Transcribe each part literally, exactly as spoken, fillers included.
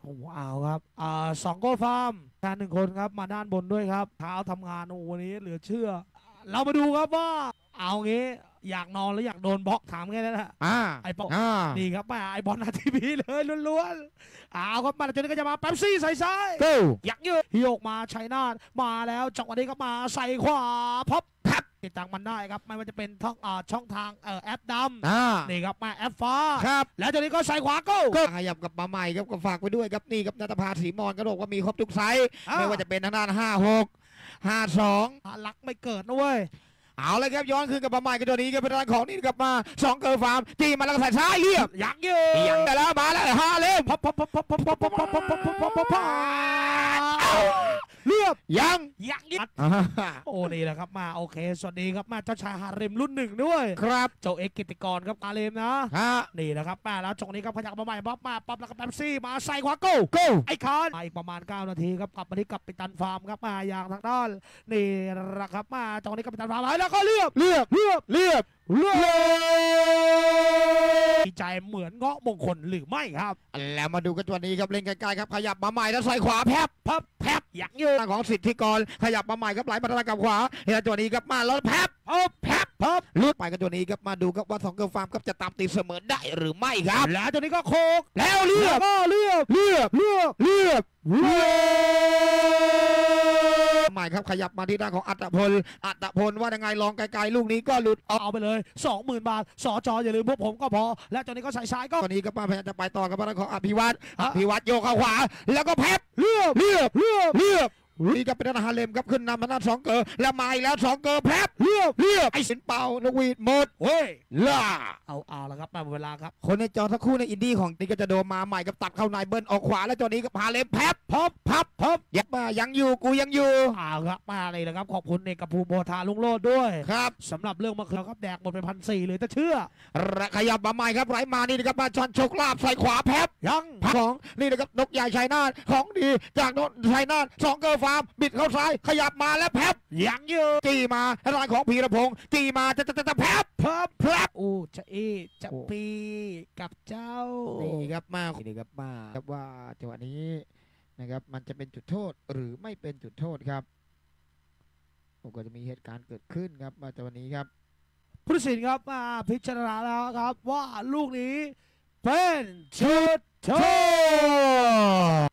ว้าวครับอ่าสองโกฟาร์มแทนหนึ่งคนครับมาด้านบนด้วยครับเท้าทำงานโอ้วันนี้เหลือเชื่อเรามาดูครับว่าเอางี้อยากนอนหรืออยากโดนบล็อกถามแค่นั้นแหละอ่าไอ้บอลอ่านี่ครับมาไอ้บอลนาทีพีเลยล้วนๆเอาครับมาจนนี้ก็จะมาแป๊บซี่ใส่ซ้าย go ยักยืดโยกมาชัยนาทมาแล้วจังหวะนี้ก็มาใส่ขวาพับแพ็บติดตังมันได้ครับไม่ว่าจะเป็นท่องอ่าช่องทางเอ่อแอปดอ่าำนี่ครับมาแอปฟ้าครับแล้วจากนี้ก็ใส่ขวาโก้ก็ขยับกับมาใหม่ครับก็ฝากไปด้วยครับนี่ครับนัตภาศรีมอนก็บอกว่ามีครบทุกไซส์ไม่ว่าจะเป็นทางด้านห้าหกห้าสองลักไม่เกิดนะเว้ยเอาเลยครับย้อนคืนกับมาใหม่กันตัวนี้ก็เป็นทางของนี่กลับมาสองเกิร์ลฟาร์มตีมาแล้วก็ใส่ซ้ายเรียบยักยืดยังแต่แล้วมาแล้วห้าเล่มพับพับพับพับพับพับพับพับพับพับพับพับพับพับเรียบยังยักยืดโอ้นี่แหละครับมาโอเคสวัสดีครับมาเจ้าชายฮาเร็มรุ่นหนึ่งด้วยครับเจ้าเอกกิติกรครับฮาเร็มนะฮะนี่นะครับมาแล้วจงนี้ครับพยักมาใหม่ปั๊บมาปั๊บแล้วก็แป๊บซี่มาใส่ขวาโก้ go ไอ้คานมาอีกประมาณเก้านาทีครับกลับมาที่กัปตันฟาร์มครับมาอย่างทางด้านนี่ละครับมาจงนี้กัปตันฟาร์มแล้วก็เรียบเรียบเรียบเรียบเรียบดีใจเหมือนเงาะมงคลหรือไม่ครับแล้วมาดูกันตัวนี้ครับเล่นใกล้ๆครับขยับมาใหม่แล้วใส่ขวาแพบพับแพบยักยืดทางของสิทธิกรขยับมาใหม่ครับไหลมาทางกับขวาเฮียตัวนี้ครับมาแล้วแพบพับแพบพับลุดไปกันตัวนี้ครับมาดูครับว่าสองเกิร์ลฟาร์มครับจะตามตีเสมอได้หรือไม่ครับแล้วจงนี้ก็โคกแล้วเรียบก็เรียบเรียบเรียบเรียบเรียบใหม่ครับขยับมาที่ด้านของอัตพลอัตพลว่ายังไงลองไกลๆลูกนี้ก็หลุดออกเอาไปเลยสองหมื่นบาทสอจออย่าลืมพวกผมก็พอและจงนี้ก็ใส่ซ้ายก็ตอนนี้ก็มาพยายามจะไปต่อกับด้านของอภิวัตรอฮะภิวัตรโยกเข้าขวาแล้วก็แพบเรียบเรียบเรียบเรียบนี่ก็เป็นทหารเลมครับขึ้นนำมาด้านสองเกอร์แล้วมาอีกแล้วสองเกอร์แพบเรียบเรียบไอ้สินเป่านกหวีดหมดเฮ้ยล่าเอาเอาแล้วครับมาเวลาครับคนในจอสักครู่ในอินดี้ของนี่ก็จะโดนมาใหม่กับตัดเข้าในเบิ้ลออกขวาแล้วตัวนี้ก็พาเลมแพบพับพับพับยักมายังอยู่กูยังอยู่เอาครับมาเลยนะครับขอบคุณเอกภูมิโพธาลุงโลดด้วยครับสำหรับเรื่องมะเขือครับแดกหมดไปพันสี่เลยถ้าเชื่อขยับมาใหม่ครับไหลมานี่นะครับมาชอนโชคลาภใส่ขวาแพบยังของนี่นะครับนกใหญ่ชัยนาทของดีจากนนชัยนาทสองเกอร์ฟาร์มบิดเข้าซ้ายขยับมาแล้วแพบยังเยอะจี้มาลายของพีรพงศ์จี้มาจะจะจะแพบพับแพบอู้จะเอจะปีกับเจ้านี่ครับมานี่ครับมาครับว่าจังหวะนี้นะครับมันจะเป็นจุดโทษหรือไม่เป็นจุดโทษครับผมก็จะมีเหตุการณ์เกิดขึ้นครับมาจังหวะนี้ครับผู้ตัดสินครับมาพิจารณาแล้วครับว่าลูกนี้เป็นจุดโทษ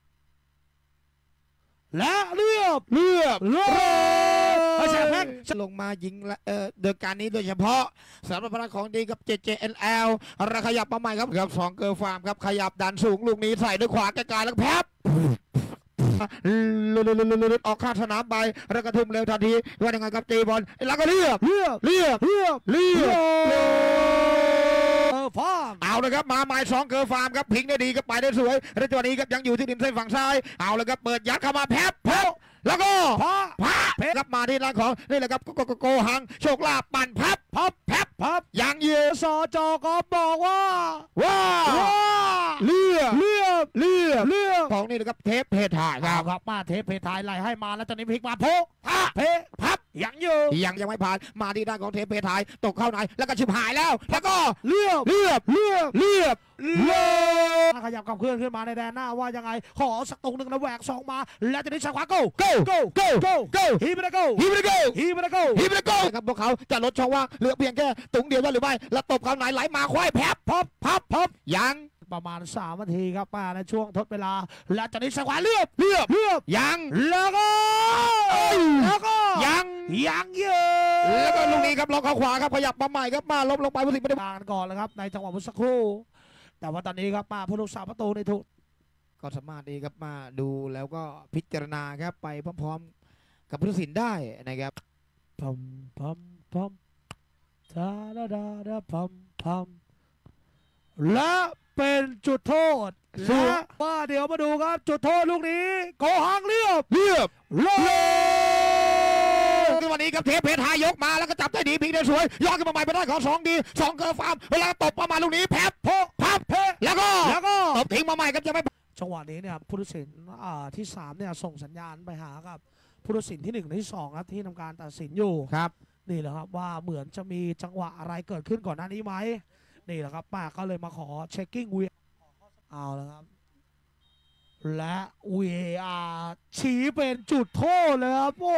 และเรียบเลือกเรียบไม่ใช่แพ้ลงมายิงเอ่อเดินการนี้โดยเฉพาะสำหรับพลังของดีกับ เจ เจ เอ็น แอล ระขยับมาใหม่ครับครับสองเกอร์ฟาร์มครับขยับดันสูงลูกนี้ใส่ด้วยขวาไกลๆแล้วแพบลุดออกข้างสนามไปแล้วกระทุ่มเร็วทันทีว่ายังไงครับตีบอลแล้วก็เรียบเรียบเรียบเรียบเรียบเออฟาร์มเอาเลยครับมาหมายสองเกอร์ฟาร์มครับพิงได้ดีครับไปได้สวยแล้วจังหวะนี้ครับยังอยู่ที่ดินเส้นฝั่งซ้ายเอาเลยครับเปิดยัดเข้ามาแพบแพบแล้วก็พาพาเพครับมาที่ร้านของนี่แหละครับโกโกโกหังโชคลาภปั่นพับพับแพบพับยังเยือสจก็บอกว่าว้าว่าเลือเรียบเลือเรียบของนี่นะครับเทปเพจถ่ายคครัรับบครับมาเทปเพทายไล่ให้มาแล้วตอนนี้พลิกมาโพกพาเพพับยังอยู่ยังยังไม่ผ่านมาที่ด้านของเทปเพจถ่ายตกเข้าในแล้วก็ชิบหายแล้ว แล้วก็เรียบเลือบเรียบเลือบเรียบขยับกับเคลื่อนขึ้นมาในแดนหน้าว่ายังไงขอสักตรงหนึ่งนะแหวกสองมาแล้วจะได้ชาขวาโก้โก้โก้โก้โก้โก้ฮีบไปโก้ฮีบเลยโก้ฮีบไปโก้ฮีบเลยโก้ครับพวกเขาจะลดช่องว่างเหลือเพียงแค่ตุงเดียวได้หรือไม่แล้วตบเข้าในไหลมาควายแพบพับพับพับยังประมาณสามนาทีครับมาในช่วงทดเวลาและจะได้ชาขวาเรียบเลือบเรียบยังแล้วก็แล้วก็ยังยังเยอแล้วก็ลูกนี้ครับล็อกเข้าขวาครับขยับมาใหม่ครับมาลบลงไปผู้สิงห์ไม่ได้การก่อนเลยครับในจังหวะเมื่อสักครู่แต่ว่าตอนนี้ครับมาผู้รักษาประตูในทุกก็สามารถดีครับมาดูแล้วก็พิจารณาครับไปพร้อมๆกับผู้ตัดสินได้นะครับพัมพัมพัมดาดาดาดาพัมพัมและเป็นจุดโทษและว่าเดี๋ยวมาดูครับจุดโทษลูกนี้โกหังเรียบเรียบเลยในวันนี้ครับเทปเพชรหายกมาแล้วก็จับได้ดีพิงได้สวยย้อนขึ้นมาใหม่ไปได้ของสองดีสองเกอร์ฟาร์มเวลาตบประมาณลูกนี้แพบโพพับเพแล้วก็แล้วก็ตบทิ้งมาใหม่ครับจะไม่จังหวะนี้เนี่ยผู้ตัดสินอ่าที่สามเนี่ยส่งสัญญาณไปหากับผู้ตัดสินที่หนึ่งและที่สองครับที่ทำการตัดสินอยู่ครับนี่แหละครับว่าเหมือนจะมีจังหวะอะไรเกิดขึ้นก่อนหน้านี้ไหมนี่แหละครับป้าก็เลยมาขอเช็คกิ้งวีเอาแล้วครับและ วี เอ อาร์ ชี้เป็นจุดโทษเลยครับโอ้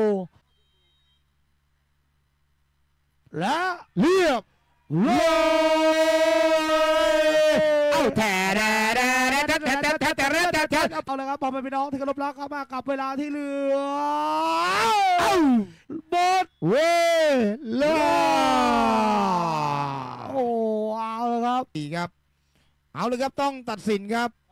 และเรียบร้อยเอาแถแถแถแถแถแถแถแถแถแถเอาเลยครับพอเป็นพี่น้องที่เคารพรักครับมากับเวลาที่เหลือหมดเวลาโอ้เอาเลยครับดีครับเอาเลยครับต้องตัดสินครับ